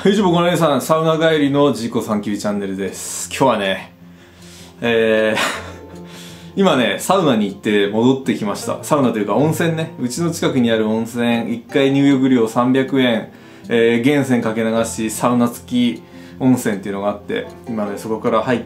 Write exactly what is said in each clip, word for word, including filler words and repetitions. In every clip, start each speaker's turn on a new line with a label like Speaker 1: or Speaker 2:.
Speaker 1: YouTube ご姉さん、サウナ帰りのジーコさんきゅうチャンネルです。今日はね、えー、今ね、サウナに行って戻ってきました。サウナというか温泉ね。うちの近くにある温泉、いっかい入浴料さんびゃくえん、えー、源泉かけ流し、サウナ付き温泉っていうのがあって、今ね、そこから入って、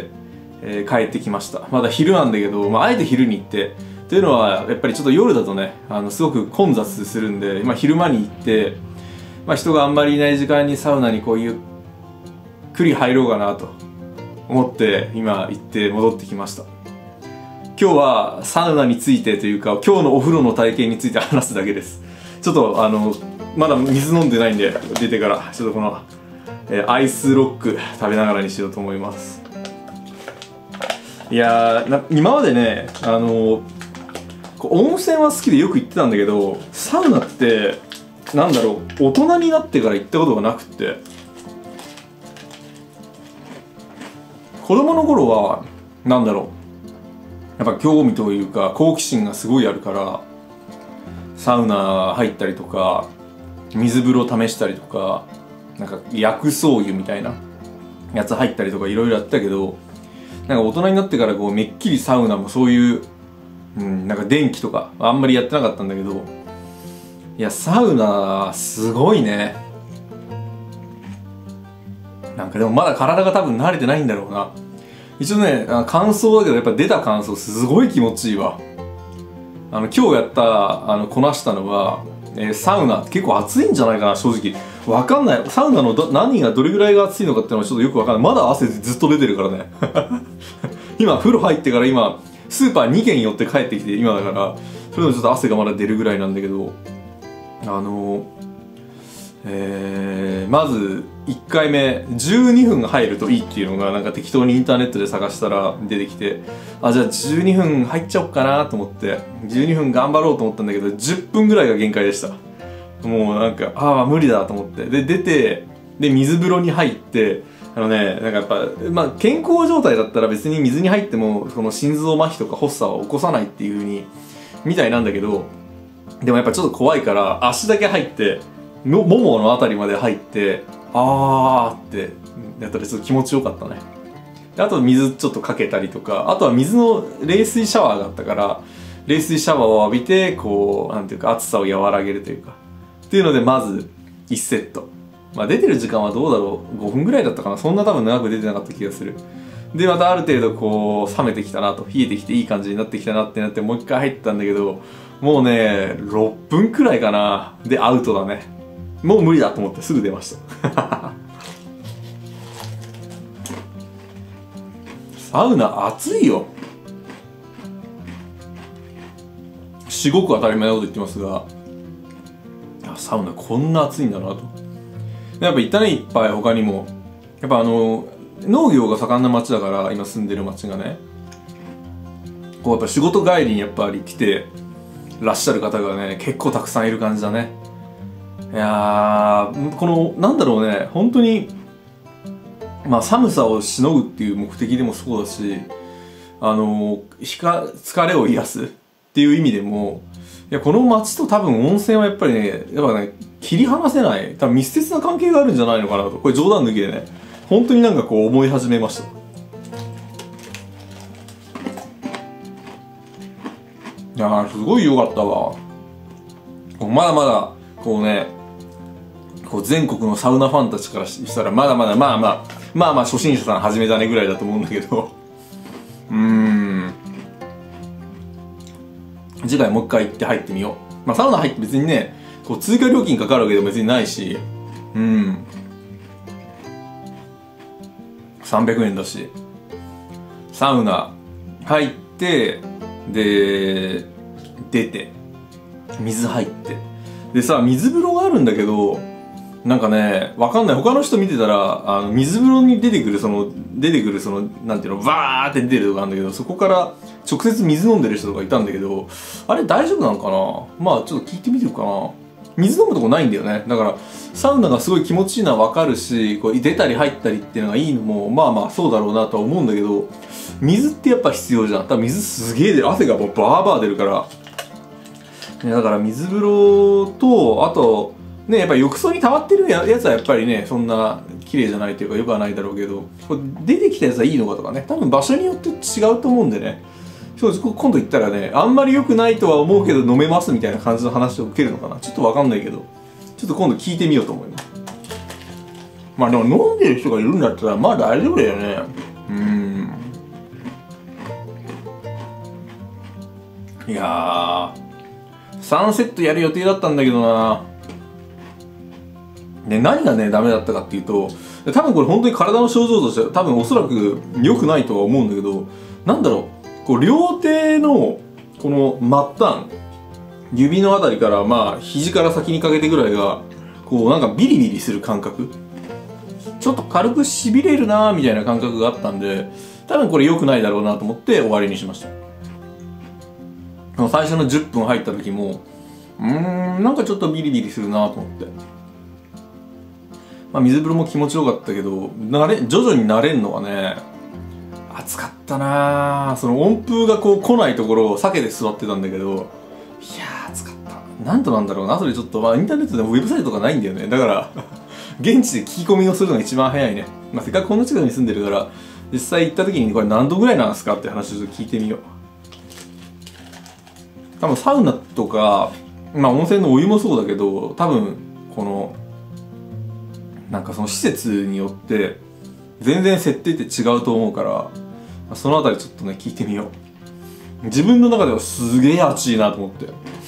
Speaker 1: えー、帰ってきました。まだ昼なんだけど、まあ、あえて昼に行って、というのは、やっぱりちょっと夜だとね、あの、すごく混雑するんで、今昼間に行って、まあ、人があんまりいない時間にサウナにこうゆっくり入ろうかなと思って今行って戻ってきました。今日はサウナについてというか今日のお風呂の体験について話すだけです。ちょっとあのまだ水飲んでないんで出てからちょっとこの、えー、アイスロック食べながらにしようと思います。いやーな今までねあの温泉は好きでよく行ってたんだけどサウナってなんだろう、大人になってから行ったことがなくって子供の頃はなんだろうやっぱ興味というか好奇心がすごいあるからサウナ入ったりとか水風呂試したりとかなんか薬草湯みたいなやつ入ったりとかいろいろやったけどなんか大人になってからこうめっきりサウナもそういう、うん、なんか電気とかあんまりやってなかったんだけどいやサウナすごいね。なんかでもまだ体が多分慣れてないんだろうな。一応ね感想だけどやっぱ出た感想すごい気持ちいいわ。あの今日やったあのこなしたのは、えー、サウナ結構暑いんじゃないかな正直わかんない。サウナのど何がどれぐらいが暑いのかっていうのはちょっとよくわかんない。まだ汗ずっと出てるからね今風呂入ってから今スーパーに軒寄って帰ってきて今だからそれでもちょっと汗がまだ出るぐらいなんだけどあのえー、まずいっかいめじゅうにふん入るといいっていうのがなんか適当にインターネットで探したら出てきてあじゃあじゅうにふん入っちゃおっかなと思ってじゅうにふん頑張ろうと思ったんだけどじゅっぷんぐらいが限界でした。もうなんかああ無理だと思ってで出てで水風呂に入ってあのねなんかやっぱまあ健康状態だったら別に水に入ってもその心臓麻痺とか発作は起こさないっていう風にみたいなんだけどでもやっぱちょっと怖いから足だけ入ってももものあたりまで入ってあーってやったらちょっと気持ちよかったね。であと水ちょっとかけたりとかあとは水の冷水シャワーがあったから冷水シャワーを浴びてこうなんていうか暑さを和らげるというかっていうのでまずいちセットまあ出てる時間はどうだろうごふんぐらいだったかなそんな多分長く出てなかった気がする。でまたある程度こう冷めてきたなと冷えてきていい感じになってきたなってなってもう一回入ってたんだけどもうねろっぷんくらいかなでアウトだね。もう無理だと思ってすぐ出ましたサウナ暑いよ。至極当たり前なこと言ってますがサウナこんな暑いんだなと。やっぱ行ったねいっぱい他にもやっぱあの農業が盛んな町だから今住んでる町がねこうやっぱ仕事帰りにやっぱり来てらっしゃる方がね結構たくさんいる感じだね。いやーこのなんだろうね本当にまあ寒さをしのぐっていう目的でもそうだしあのひか疲れを癒すっていう意味でもいやこの町と多分温泉はやっぱりねやっぱね切り離せない多分密接な関係があるんじゃないのかなとこれ冗談抜きでね本当になんかこう思い始めました。いやーすごい良かったわ。まだまだこうねこう全国のサウナファンたちからしたらまだまだまあまあまあまあ初心者さん始めたねぐらいだと思うんだけどうーん次回もう一回行って入ってみよう。まあサウナ入って別にねこう追加料金かかるわけでも別にないしうんさんびゃくえんだしサウナ入ってで出て水入ってでさ水風呂があるんだけどなんかねわかんない他の人見てたらあの水風呂に出てくるその出てくるそのなんていうのバーって出てるとこあるんだけどそこから直接水飲んでる人とかいたんだけどあれ大丈夫なのかなまあちょっと聞いてみるかな。水飲むとこないんだよね。だからサウナがすごい気持ちいいのはわかるしこう出たり入ったりっていうのがいいのもまあまあそうだろうなとは思うんだけど水ってやっぱ必要じゃん。多分水すげえ出る汗がもうバーバー出るから、ね、だから水風呂とあとね、やっぱり浴槽に溜まってるやつはやっぱりね、そんな綺麗じゃないというかよくはないだろうけど、これ出てきたやつはいいのかとかね、多分場所によって違うと思うんでね、そう今度行ったらね、あんまり良くないとは思うけど飲めますみたいな感じの話を受けるのかな。ちょっとわかんないけど、ちょっと今度聞いてみようと思います。まあでも飲んでる人がいるんだったら、まあ大丈夫だよね。うーん。いやー、さんセットやる予定だったんだけどな。で、何がね、ダメだったかっていうと、多分これ本当に体の症状としては多分おそらく良くないとは思うんだけど、なんだろう、こう両手のこの末端、指のあたりからまあ肘から先にかけてぐらいが、こうなんかビリビリする感覚。ちょっと軽く痺れるなーみたいな感覚があったんで、多分これ良くないだろうなと思って終わりにしました。最初のじゅっぷん入った時も、うーん、なんかちょっとビリビリするなと思って。まあ、水風呂も気持ちよかったけど、慣れ、徐々に慣れるのはね、暑かったなぁ。その温風がこう来ないところを避けて座ってたんだけど、いやー暑かった。なんとなんだろうな。それちょっと、まあインターネットでもウェブサイトとかないんだよね。だから、現地で聞き込みをするのが一番早いね。まあせっかくこんな近くに住んでるから、実際行った時にこれ何度ぐらいなんですかって話をちょっと聞いてみよう。多分サウナとか、まあ温泉のお湯もそうだけど、多分この、なんかその施設によって全然設定って違うと思うから、そのあたりちょっとね聞いてみよう。自分の中ではすげえ暑いなと思って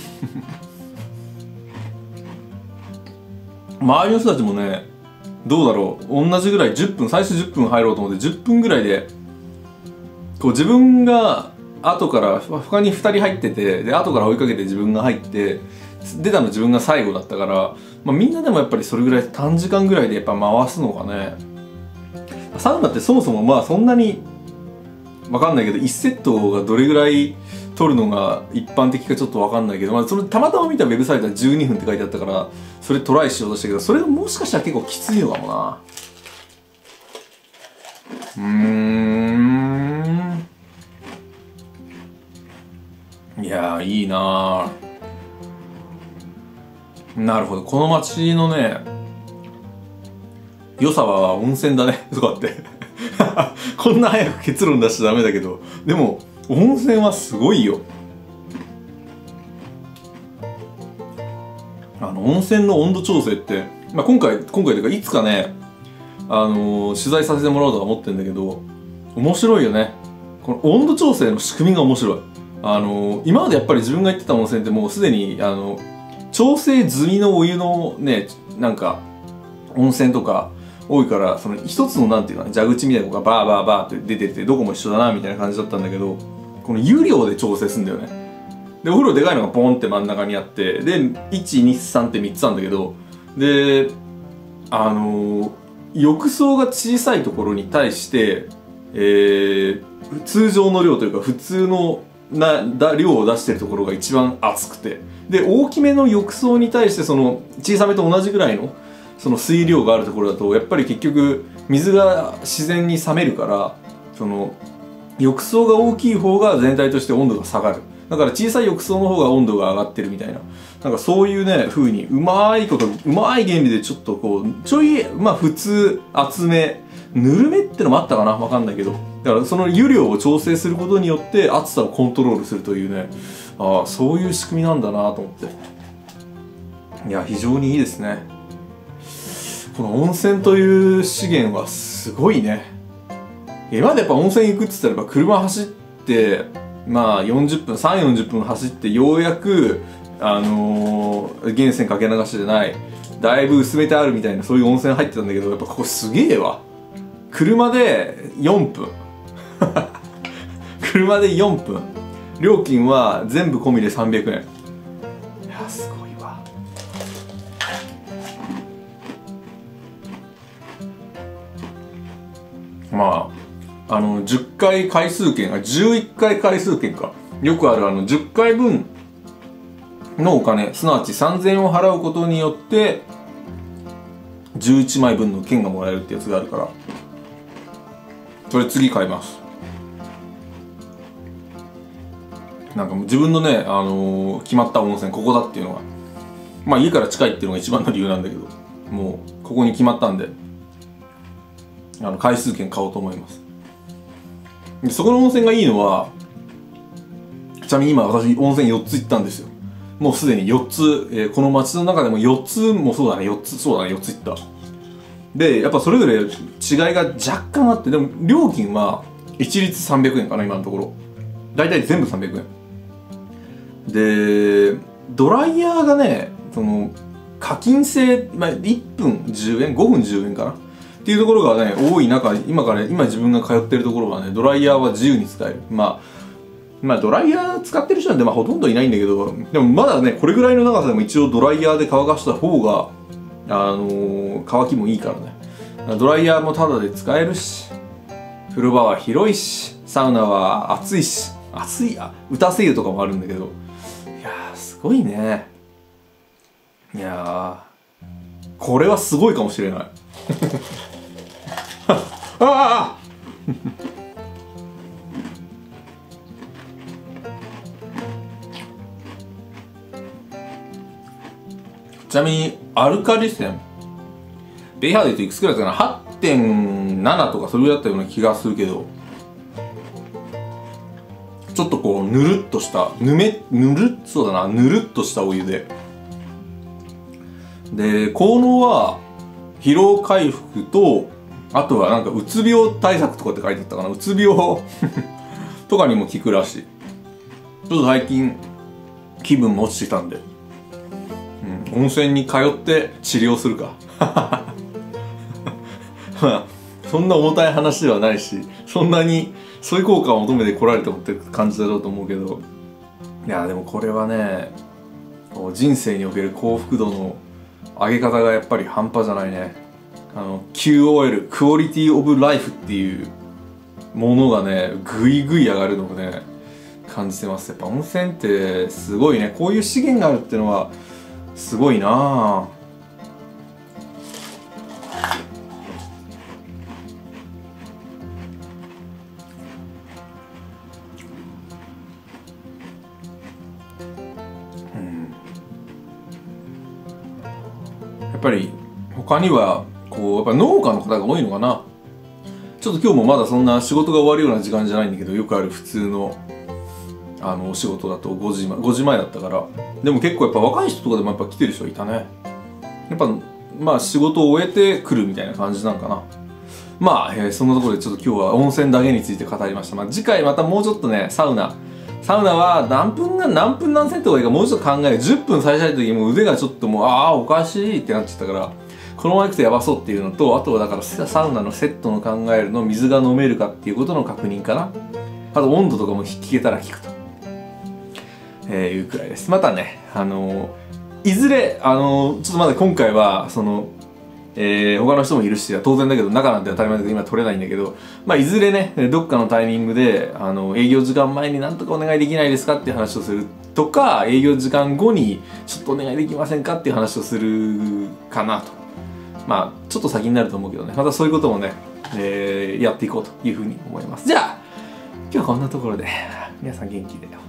Speaker 1: 周りの人たちもね、どうだろう、同じぐらいじゅっぷん、最初じゅっぷん入ろうと思ってじゅっぷんぐらいでこう自分が後から他にふたり入ってて、で後から追いかけて自分が入って出たの自分が最後だったから、まあ、みんなでもやっぱりそれぐらい短時間ぐらいでやっぱ回すのがね、サウナってそもそもまあそんなにわかんないけどいちセットがどれぐらい取るのが一般的かちょっとわかんないけど、まあ、そのたまたま見たウェブサイトはじゅうにふんって書いてあったからそれトライしようとしたけど、それがもしかしたら結構きついのかもな。うーん、いやーいいなー。なるほど、この街のね良さは温泉だねとかってこんな早く結論出しちゃダメだけど、でも温泉はすごいよ。あの温泉の温度調整って、まあ、今回今回というかいつかね、あのー、取材させてもらおうとは思ってるんだけど、面白いよね。この温度調整の仕組みが面白い。あのー、今までやっぱり自分が行ってた温泉ってもうすでにあの調整済みのお湯のね、なんか温泉とか多いから、その一つのなんていうか蛇口みたいなのがバーバーバーって出ててどこも一緒だなみたいな感じだったんだけど、この湯量で調整するんだよね。でお風呂でかいのがポンって真ん中にあって、でいちにさんってみっつあるんだけど、であのー、浴槽が小さいところに対して、えー、通常の量というか普通のなだ量を出してるところが一番熱くて、で大きめの浴槽に対してその小さめと同じぐらいのその水量があるところだとやっぱり結局水が自然に冷めるから、その浴槽が大きい方が全体として温度が下がる。だから小さい浴槽の方が温度が上がってるみたいな、なんかそういうね風にうまいことうまい原理でちょっとこうちょいまあ普通厚めぬるめってのもあったかな、わかんないけど、だからその湯量を調整することによって熱さをコントロールするというね、ああそういう仕組みなんだなと思って、いや非常にいいですね。この温泉という資源はすごいね。今までやっぱ温泉行くって言ったらやっぱ車走ってまあよんじゅっぷんさんじゅうよんじゅっぷん走ってようやくあのー、源泉かけ流しじゃないだいぶ薄めてあるみたいなそういう温泉入ってたんだけど、やっぱここすげえわ。車でよんぷん車でよんぷん、料金は全部込みでさんびゃくえん。いやすごいわ。まああのじゅっかい回数券がじゅういっかい回数券か、よくあるあのじゅっかいぶんのお金、すなわちさんぜんえんを払うことによってじゅういちまいぶんの券がもらえるってやつがあるから、それ次買います。なんかもう自分のね、あのー、決まった温泉ここだっていうのがまあ家から近いっていうのが一番の理由なんだけど、もうここに決まったんで、あの回数券買おうと思います。でそこの温泉がいいのは、ちなみに今私温泉よっつ行ったんですよ。もうすでによっつ、えー、この街の中でもよっつもそうだね、よっつ、そうだね、よっつ行った。で、やっぱそれぞれ違いが若干あって、でも料金は一律さんびゃくえんかな、今のところ。大体全部さんびゃくえん。で、ドライヤーがね、その、課金制、まあ、いっぷんじゅうえん、ごふんじゅうえんかなっていうところがね、多い中、今から、今自分が通ってるところはね、ドライヤーは自由に使える。まあ、まあドライヤー使ってる人なんてまあほとんどいないんだけど、でもまだね、これぐらいの長さでも一応ドライヤーで乾かした方が、あのー、乾きもいいからね。ドライヤーもタダで使えるし、風呂場は広いし、サウナは暑いし、暑い、あ、打たせ湯とかもあるんだけど、いやー、すごいね。いやー、これはすごいかもしれない。ああちなみに、アルカリ泉、ベイハーで言うといくつくらいだったかな はちてんなな とかそれぐらいだったような気がするけど、ちょっとこう、ぬるっとした、ぬめ、ぬるっ、そうだな、ぬるっとしたお湯で。で、効能は、疲労回復と、あとはなんか、うつ病対策とかって書いてあったかな、うつ病とかにも効くらしい。ちょっと最近、気分も落ちてきたんで。うん、温泉に通って治療するか。まあ、そんな重たい話ではないし、そんなにそういう効果を求めて来られてもって感じだろうと思うけど、いやでもこれはね、こう人生における幸福度の上げ方がやっぱり半端じゃないね。あの キューオーエル クオリティオブライフっていうものがね、ぐいぐい上がるのをね感じてます。やっぱ温泉ってすごいね。こういう資源があるっていうのはすごいなぁ。うん、やっぱり他にはこうやっぱ農家の方が多いのかな。ちょっと今日もまだそんな仕事が終わるような時間じゃないんだけど、よくある普通のあのお仕事だとごじまえ、ごじまえだったから。でも結構やっぱ若い人とかでもやっぱ来てる人いたね。やっぱまあ仕事を終えて来るみたいな感じなのかな。まあ、えー、そんなところでちょっと今日は温泉だけについて語りました。まあ次回またもうちょっとね、サウナ。サウナは何分が何分何セントがいいかもうちょっと考える。じゅっぷん最初の時もう腕がちょっともうああおかしいってなっちゃったから、このまま行くとやばそうっていうのと、あとはだからサウナのセットの考えるの水が飲めるかっていうことの確認かな。あと温度とかも聞けたら聞くと、えー、いうくらいです。またね、あのー、いずれ、あのー、ちょっとまだ今回はその、えー、他の人もいるし当然だけど中なんて当たり前だけど今取れないんだけど、まあいずれねどっかのタイミングであの営業時間前になんとかお願いできないですかっていう話をするとか、営業時間後にちょっとお願いできませんかっていう話をするかなと。まあちょっと先になると思うけどね、またそういうこともね、えー、やっていこうというふうに思います。じゃあ今日はこんなところで皆さん元気で